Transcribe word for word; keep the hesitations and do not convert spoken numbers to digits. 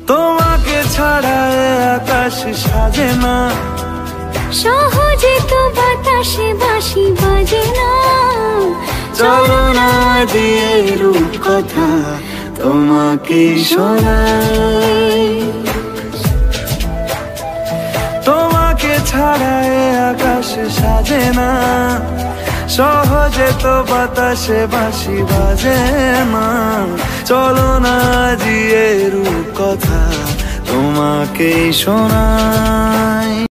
তোমাকে ছাড়া এ আকাশ সাজে না, সহজে তো বাতাসে বাঁশি বাজে না। চলো না দিয়ে রূপ কথা তোমাকে শোনাই। তোমাকে ছাড়া এ আকাশ সাজে না, সহজে তো বাতাসে বাঁশি বাজে না। চলো না দিয়ে রূপ কথা তোমাকে শোনাই।